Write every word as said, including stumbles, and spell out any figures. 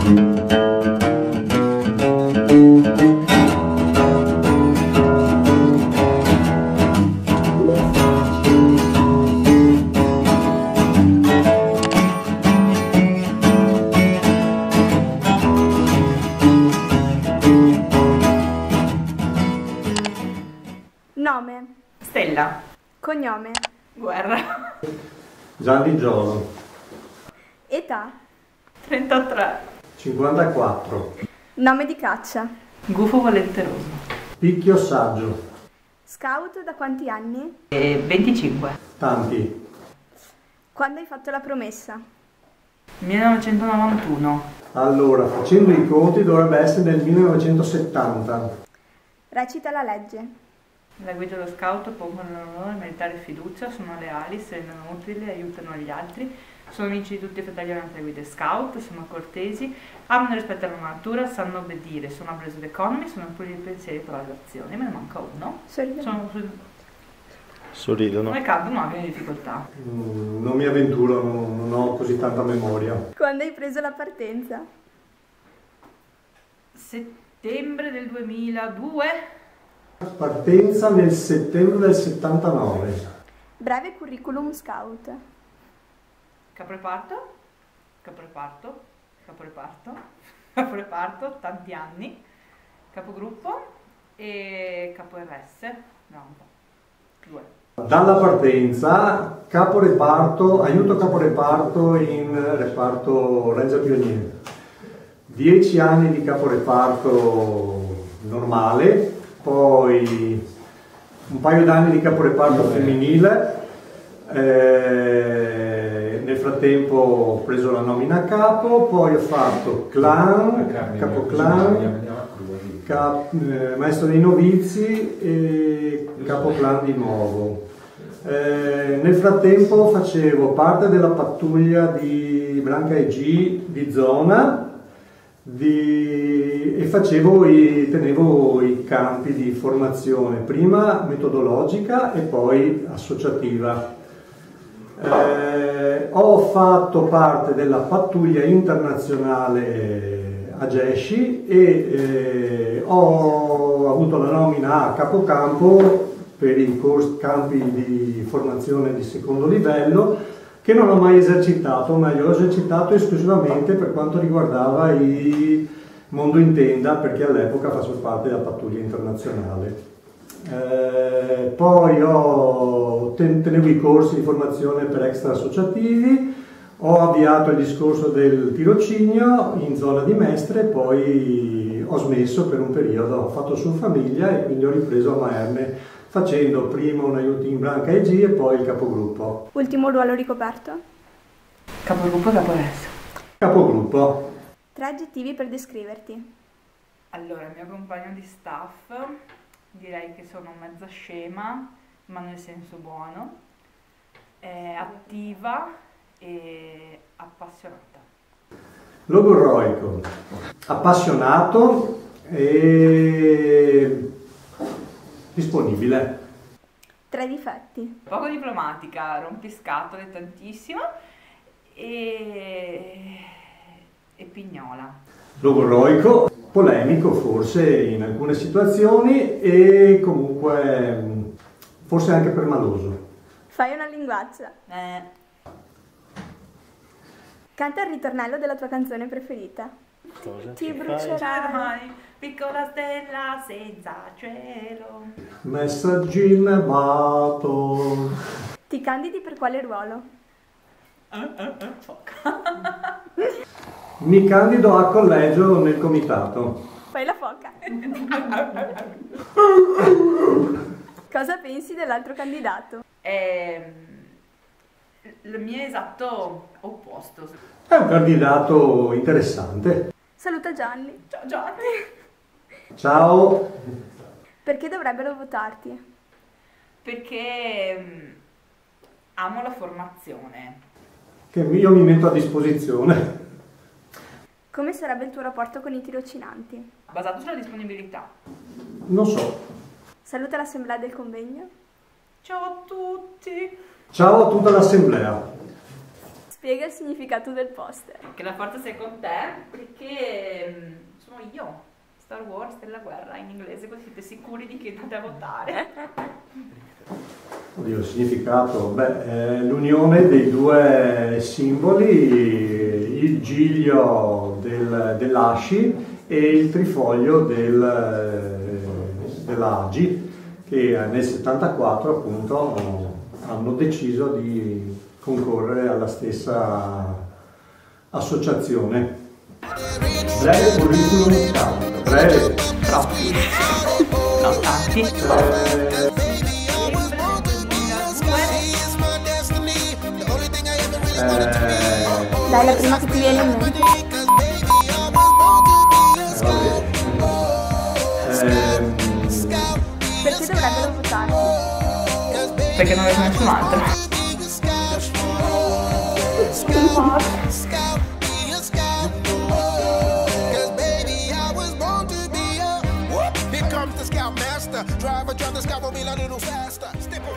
Nome. Stella. Cognome. Guerra. Gianni Giolo. Età. trentatré. cinquantaquattro. Nome di caccia. Gufo volenteroso. Picchio saggio. Scout da quanti anni? E venticinque. Tanti. Quando hai fatto la promessa? millenovecentonovantuno. Allora, facendo i conti dovrebbe essere nel millenovecentosettanta. Recita la legge. La guida dello scout pongono l'onore, meritare fiducia, sono leali, si rendono utili, aiutano gli altri, sono amici di tutti i fratelli durante le guide scout, sono cortesi, amano e rispettano la natura, sanno obbedire, sono abbraccio d'economy, sono puri di pensieri per le azioni. Me ne manca uno. Sorrido. Sono Sorridono. come canto non ho difficoltà. Mm, non mi avventuro, non, non ho così tanta memoria. Quando hai preso la partenza? Settembre del duemiladue. Partenza nel settembre del settantanove. Breve curriculum scout. Caporeparto, caporeparto, caporeparto, caporeparto, tanti anni, capogruppo e capo R S, no, un po', due. Dalla partenza, caporeparto, aiuto caporeparto in reparto Ranger Pioniere. Dieci anni di caporeparto normale, poi un paio d'anni di caporeparto femminile, eh, nel frattempo ho preso la nomina a capo, poi ho fatto clan, capo clan, cap, eh, maestro dei novizi e capo clan di nuovo. Eh, nel frattempo facevo parte della pattuglia di Branca E G di zona di, e facevo i, tenevo i campi di formazione, prima metodologica e poi associativa. Eh, ho fatto parte della pattuglia internazionale Ageshi e eh, ho avuto la nomina a capocampo per i corsi, campi di formazione di secondo livello, che non ho mai esercitato, ma io ho esercitato esclusivamente per quanto riguardava il mondo in tenda, perché all'epoca facevo parte della pattuglia internazionale. Eh, poi ho ten tenevo i corsi di formazione per extra associativi, ho avviato il discorso del tirocinio in zona di Mestre, poi ho smesso per un periodo, ho fatto su famiglia e quindi ho ripreso a Maerne, facendo prima un aiuto in Branca E G e poi il capogruppo. Ultimo ruolo ricoperto? Capogruppo e capo R S. Capogruppo. Tre aggettivi per descriverti. Allora, il mio compagno di staff, direi che sono mezza scema, ma nel senso buono, è attiva e appassionata. Logorroico, appassionato e disponibile. Tre difetti. Poco diplomatica, rompiscatole tantissimo e, e pignola. Logorroico, polemico forse in alcune situazioni e comunque forse anche permaloso. Fai una linguaccia. Eh. Canta il ritornello della tua canzone preferita. Cosa Ti ci brucerai. Ormai, piccola stella senza cielo. Messaggi nebato. Ti candidi per quale ruolo? Eh, eh, eh, foca. Mi candido a collegio nel comitato. Fai la foca. Cosa pensi dell'altro candidato? È il mio esatto opposto. È un candidato interessante. Saluta Gianni. Ciao Gianni. Ciao. Perché dovrebbero votarti? Perché mm, amo la formazione. Che io mi metto a disposizione. Come sarebbe il tuo rapporto con i tirocinanti? Basato sulla disponibilità. Non so. Saluta l'assemblea del convegno. Ciao a tutti. Ciao a tutta l'assemblea. Spiega il significato del poster. Che la forza sia con te, perché mm, sono io. Star Wars della guerra in inglese, così siete sicuri di che andate a votare. Oddio, il significato, beh, è l'unione dei due simboli, il giglio del, dell'Asci e il trifoglio del, dell'Agi, che nel settantaquattro appunto hanno deciso di concorrere alla stessa associazione. Breve curriculum scout, breve. Troppi. No, tanti. Eh, eh, Dai, la prima che ti viene in mente. ehm, Perché dovrebbero votare? Perché non vedo nessun altro. Here comes the Scoutmaster. Driver, drive the Scout mobile a little faster. Step